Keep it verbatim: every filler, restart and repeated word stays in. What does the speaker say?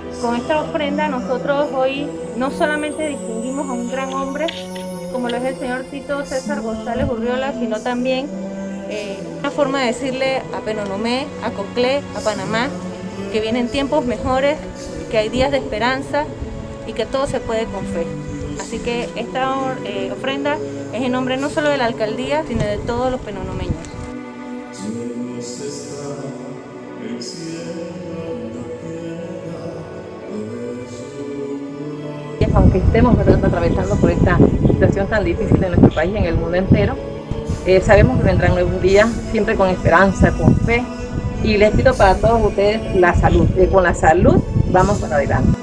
Con esta ofrenda nosotros hoy no solamente distinguimos a un gran hombre, como lo es el señor Tito Cesar Gonzáles Urriola, sino también eh, una forma de decirle a Penonomé, a Coclé, a Panamá, que vienen tiempos mejores, que hay días de esperanza y que todo se puede con fe. Así que esta eh, ofrenda es en nombre no solo de la alcaldía, sino de todos los penonomeños. Aunque estemos, ¿verdad?, atravesando por esta situación tan difícil en nuestro país y en el mundo entero, eh, sabemos que vendrán nuevos días, siempre con esperanza, con fe, y les pido para todos ustedes la salud, que con la salud vamos para adelante.